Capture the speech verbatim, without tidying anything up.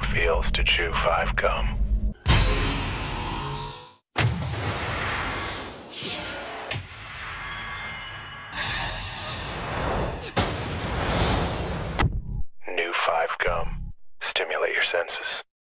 it feels to chew five gum. New five gum. Stimulate your senses.